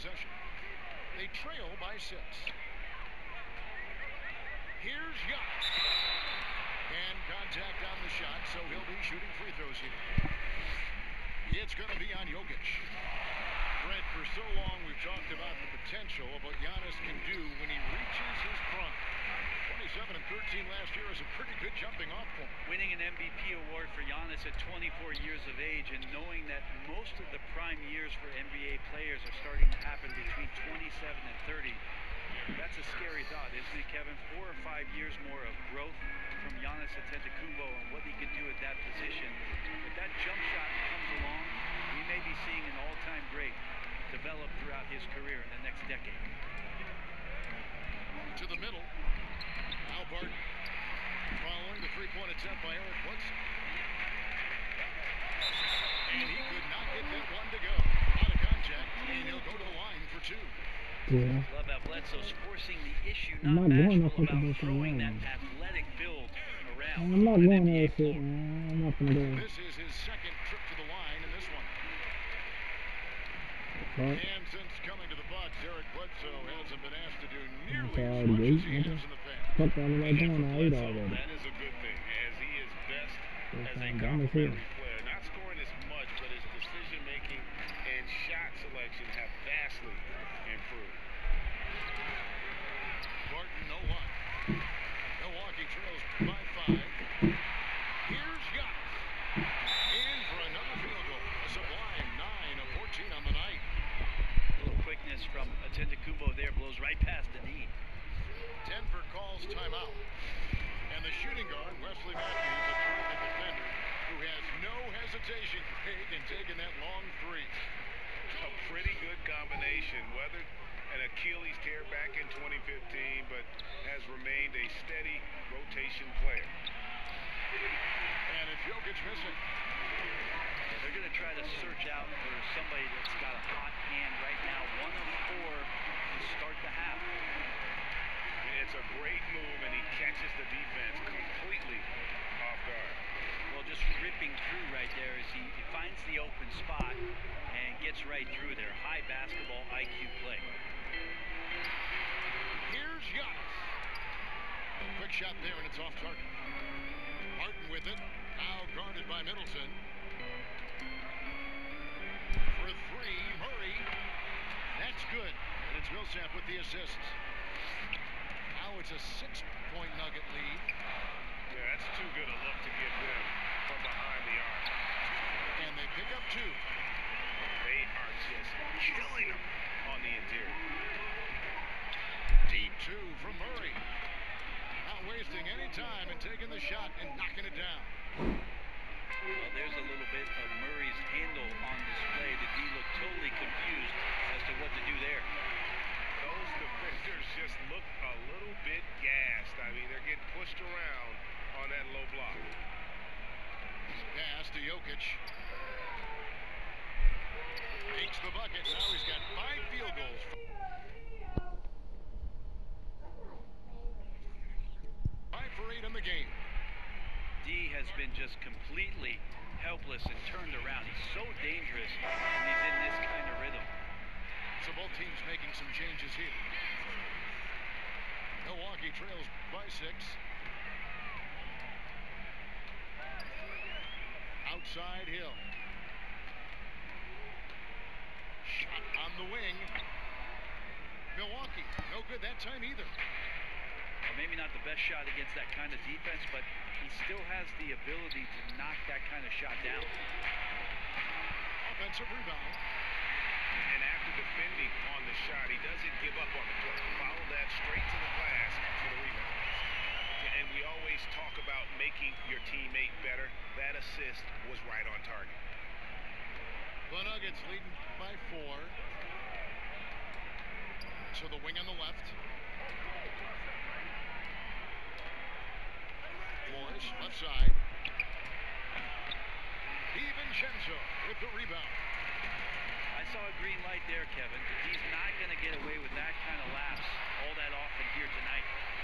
possession. They trail by 6. Here's Giannis. And contact on the shot, so he'll be shooting free throws here. It's going to be on Jokic. Brent, for so long we've talked about the potential of what Giannis can do when he reaches his prime. 27 and 13 last year is a pretty good jumping off point. Winning an MVP award for Giannis at 24 years of age, and knowing that most of the prime years for NBA players are starting to happen between 27 and 30. That's a scary thought, isn't it, Kevin? 4 or 5 years more of growth from Giannis Antetokounmpo and what he can do at that position. If that jump shot comes along, we may be seeing an all-time great develop throughout his career in the next decade. To the middle. Al Barton following the three-point attempt by Eric Bledsoe. And he could not get that one to go. Out of contact, and he'll go to the line for 2. Yeah. Love how Bledsoe's forcing the issue, not bashful about throwing that athletic build around. I'm not going to shit, man. I'm not going to do it. This is his second trip to the line in this one. But And since coming to the Bucks, Eric Bledsoe hasn't been asked to do nearly Okay, as I much agree. as he has in the past. fuck that, what am I doing? I ate already. That is a good thing, as he is best as a I'm complementary here. player. Not scoring as much, but his decision-making and shot selection have vastly improved. Barton, no luck. Milwaukee trails by 5. Here's Giannis. In for another field goal. A sublime 9 of 14 on the night. A little quickness from Antetokounmpo there, blows right past the knee. Denver calls timeout. And the shooting guard, Wesley Matthews, a terrific defender, who has no hesitation, Craig, in taking that long 3. A pretty good combination. Weathered an Achilles tear back in 2015, but has remained a steady rotation player. And it's Jokic missing. They're going to try to search out for somebody that's got a hot hand right now. 1 of 4 to start the half. It's a great move, and he catches the defense completely off guard. Well, just ripping through right there as he finds the open spot and gets right through there. High basketball IQ play. Here's Giannis. Quick shot there, and it's off target. Martin with it. Now guarded by Middleton. For 3, Murray. That's good. And it's Millsap with the assist. Now it's a 6-point Nugget lead. Yeah, that's too good a look to give them from behind the arc. And they pick up 2. They are just killing them on the interior. Deep 2 from Murray. Not wasting any time and taking the shot and knocking it down. Well, there's a little bit of Murray's handle on display. The D looked totally confused as to what to do there. Those defenders just look a little bit gassed. I mean, they're getting pushed around on that low block. Pass to Jokic. Takes the bucket. Now he's got 5 field goals. 5 for 8 in the game. D has been just completely helpless and turned around. He's so dangerous when he's in this kind of rhythm. So both teams making some changes here. Milwaukee trails by 6. Outside Hill. Shot on the wing. Milwaukee, no good that time either. Well, maybe not the best shot against that kind of defense, but he still has the ability to knock that kind of shot down. Offensive rebound. And after defending on the shot, he doesn't give up on the play. Follow that straight to the glass for the rebound. And we always talk about making your teammate better. That assist was right on target. The Nuggets leading by 4. So the wing on the left. Morris, left side. DiVincenzo with the rebound. I saw a green light there, Kevin. He's not going to get away with that kind of lapse all that often here tonight.